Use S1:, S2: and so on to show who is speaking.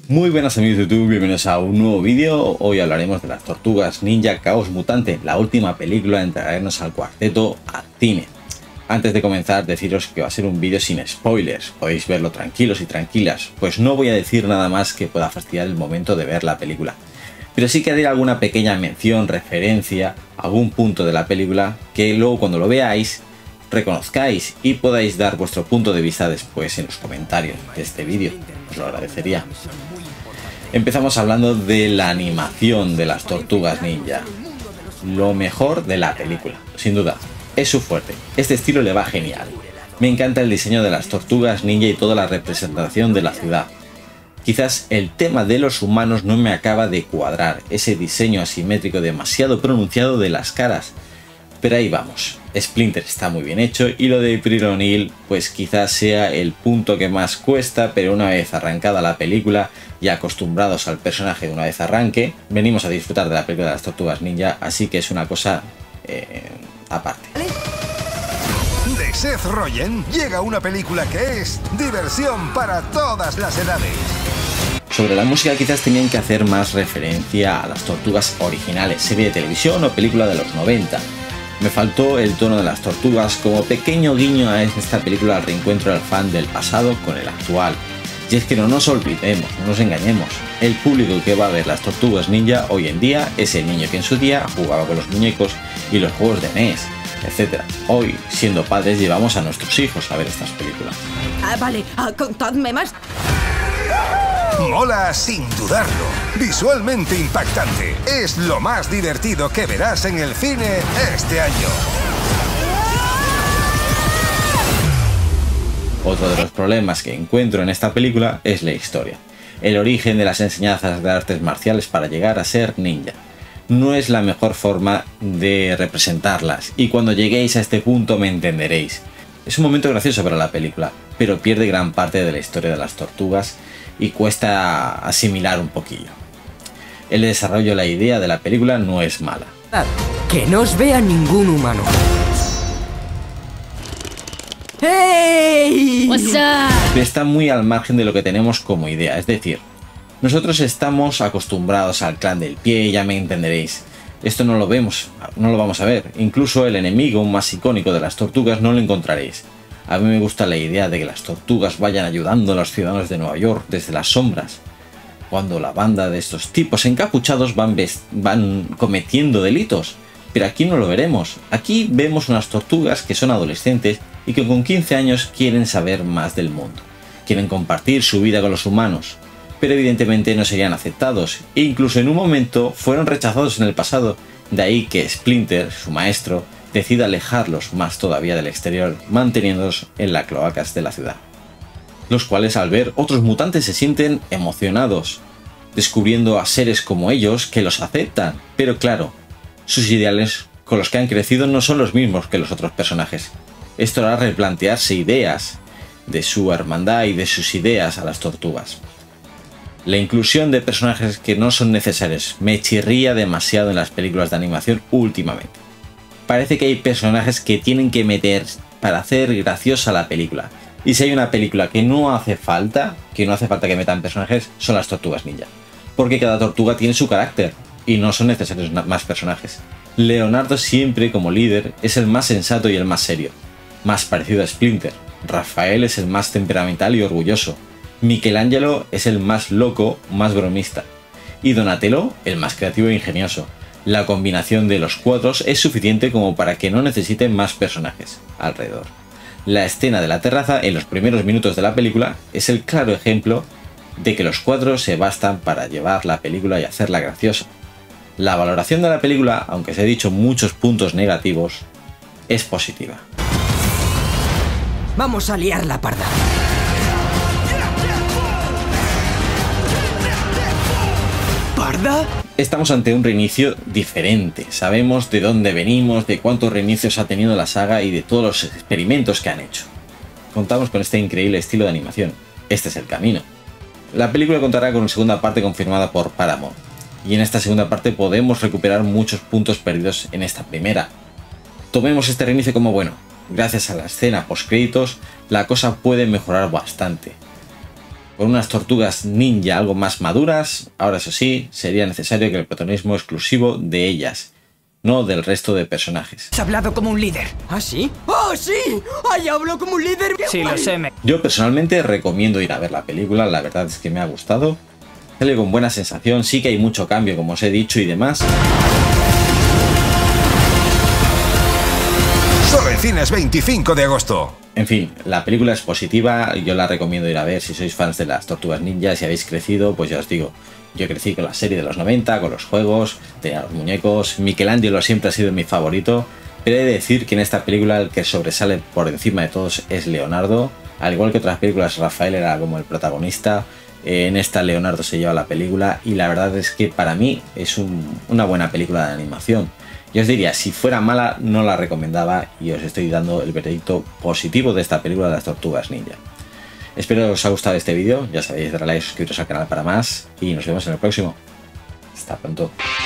S1: Muy buenas amigos de YouTube, bienvenidos a un nuevo vídeo. Hoy hablaremos de las Tortugas Ninja Caos Mutante, la última película en traernos al cuarteto al cine. Antes de comenzar, deciros que va a ser un vídeo sin spoilers, podéis verlo tranquilos y tranquilas, pues no voy a decir nada más que pueda fastidiar el momento de ver la película. Pero sí que haré alguna pequeña mención, referencia, a algún punto de la película que luego cuando lo veáis reconozcáis y podáis dar vuestro punto de vista después en los comentarios de este vídeo. Os lo agradecería. Empezamos hablando de la animación de las Tortugas Ninja. Lo mejor de la película, sin duda, es su fuerte. Este estilo le va genial. Me encanta el diseño de las Tortugas Ninja y toda la representación de la ciudad. Quizás el tema de los humanos no me acaba de cuadrar, ese diseño asimétrico demasiado pronunciado de las caras. Pero ahí vamos, Splinter está muy bien hecho y lo de April O'Neil pues quizás sea el punto que más cuesta, pero una vez arrancada la película y acostumbrados al personaje de una vez arranque, venimos a disfrutar de la película de las Tortugas Ninja, así que es una cosa aparte.
S2: De Seth Rogen llega una película que es diversión para todas las edades.
S1: Sobre la música quizás tenían que hacer más referencia a las Tortugas originales, serie de televisión o película de los 90. Me faltó el tono de las tortugas como pequeño guiño a esta película al reencuentro del fan del pasado con el actual. Y es que no nos olvidemos, no nos engañemos, el público que va a ver las Tortugas Ninja hoy en día es el niño que en su día jugaba con los muñecos y los juegos de NES, etc. Hoy, siendo padres, llevamos a nuestros hijos a ver estas películas.
S3: Vale, contadme más.
S2: Mola sin dudarlo. Visualmente impactante. Es lo más divertido que verás en el cine este año.
S1: Otro de los problemas que encuentro en esta película es la historia. El origen de las enseñanzas de artes marciales para llegar a ser ninja. No es la mejor forma de representarlas y cuando lleguéis a este punto me entenderéis. Es un momento gracioso para la película, pero pierde gran parte de la historia de las tortugas y cuesta asimilar un poquillo. El desarrollo de la idea de la película no es mala.
S3: Que no os vea ningún humano. ¡Hey!
S1: Pero está muy al margen de lo que tenemos como idea, es decir, nosotros estamos acostumbrados al clan del pie, ya me entenderéis. Esto no lo vamos a ver. Incluso el enemigo más icónico de las tortugas no lo encontraréis. A mí me gusta la idea de que las tortugas vayan ayudando a los ciudadanos de Nueva York desde las sombras, cuando la banda de estos tipos encapuchados van cometiendo delitos. Pero aquí no lo veremos. Aquí vemos unas tortugas que son adolescentes y que con 15 años quieren saber más del mundo. Quieren compartir su vida con los humanos, pero evidentemente no serían aceptados e incluso en un momento fueron rechazados en el pasado. De ahí que Splinter, su maestro, decide alejarlos más todavía del exterior, manteniéndolos en las cloacas de la ciudad. Los cuales al ver otros mutantes se sienten emocionados, descubriendo a seres como ellos que los aceptan, pero claro, sus ideales con los que han crecido no son los mismos que los otros personajes. Esto hará replantearse ideas de su hermandad y de sus ideas a las tortugas. La inclusión de personajes que no son necesarios me chirría demasiado en las películas de animación últimamente. Parece que hay personajes que tienen que meter para hacer graciosa la película. Y si hay una película que no hace falta que metan personajes, son las Tortugas Ninja. Porque cada tortuga tiene su carácter y no son necesarios más personajes. Leonardo siempre como líder es el más sensato y el más serio, más parecido a Splinter. Rafael es el más temperamental y orgulloso. Michelangelo es el más loco, más bromista. Y Donatello el más creativo e ingenioso. La combinación de los cuatro es suficiente como para que no necesiten más personajes alrededor. La escena de la terraza en los primeros minutos de la película es el claro ejemplo de que los cuatro se bastan para llevar la película y hacerla graciosa. La valoración de la película, aunque se he dicho muchos puntos negativos, es positiva.
S3: Vamos a liar la parda. ¿Parda?
S1: Estamos ante un reinicio diferente. Sabemos de dónde venimos, de cuántos reinicios ha tenido la saga y de todos los experimentos que han hecho. Contamos con este increíble estilo de animación. Este es el camino. La película contará con una segunda parte confirmada por Paramount. Y en esta segunda parte podemos recuperar muchos puntos perdidos en esta primera. Tomemos este reinicio como bueno. Gracias a la escena post créditos, la cosa puede mejorar bastante. con unas tortugas ninja algo más maduras. Ahora eso sí, sería necesario que el protagonismo exclusivo de ellas, no del resto de personajes.
S3: Has hablado como un líder. ¿Ah, sí? ¡Oh, sí! ¡Ay, hablo como un líder!
S4: Sí, lo sé,
S1: Yo personalmente recomiendo ir a ver la película, la verdad es que me ha gustado. Sale con buena sensación, sí que hay mucho cambio como os he dicho y demás.
S2: Solo en cines 25 de agosto.
S1: En fin, la película es positiva, yo la recomiendo ir a ver si sois fans de las Tortugas Ninja, si habéis crecido, pues ya os digo, yo crecí con la serie de los 90, con los juegos, tenía los muñecos, Michelangelo siempre ha sido mi favorito, pero he de decir que en esta película el que sobresale por encima de todos es Leonardo, al igual que otras películas Rafael era como el protagonista, en esta Leonardo se lleva la película y la verdad es que para mí es una buena película de animación. Yo os diría, si fuera mala no la recomendaba y os estoy dando el veredicto positivo de esta película de las Tortugas Ninja. Espero que os haya gustado este vídeo, ya sabéis, darle like, suscribiros al canal para más y nos vemos en el próximo. Hasta pronto.